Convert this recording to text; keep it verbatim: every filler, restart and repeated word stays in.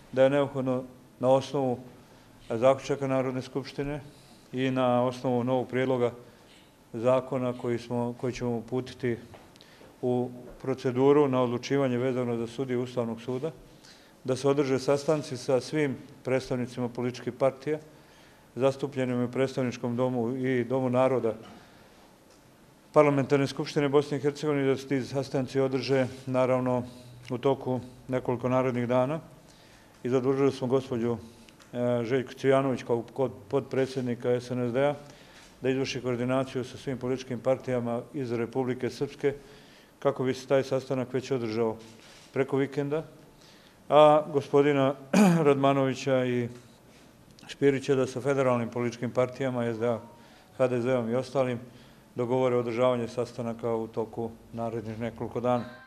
da je neophodno na osnovu zaključaka Narodne skupštine i na osnovu novog prijedloga zakona koji, smo, koji ćemo uputiti u proceduru na odlučivanje vezano za sudije Ustavnog suda, da se održe sastanci sa svim predstavnicima političkih partija, zastupljenim u predstavničkom domu i Domu naroda Parlamentarne skupštine Bosne i Hercegovine, da se ti sastanci održe naravno u toku nekoliko narednih dana. I zadužili smo gospođu Željku Cvijanović kao potpredsjednika S N S D-a da izvrši koordinaciju sa svim političkim partijama iz Republike Srpske kako bi se taj sastanak već održao preko vikenda, a gospodina Radmanovića i Špirića da sa federalnim političkim partijama, S D A, H D Z-om i ostalim, dogovore održavanje sastanaka u toku narednih nekoliko dana.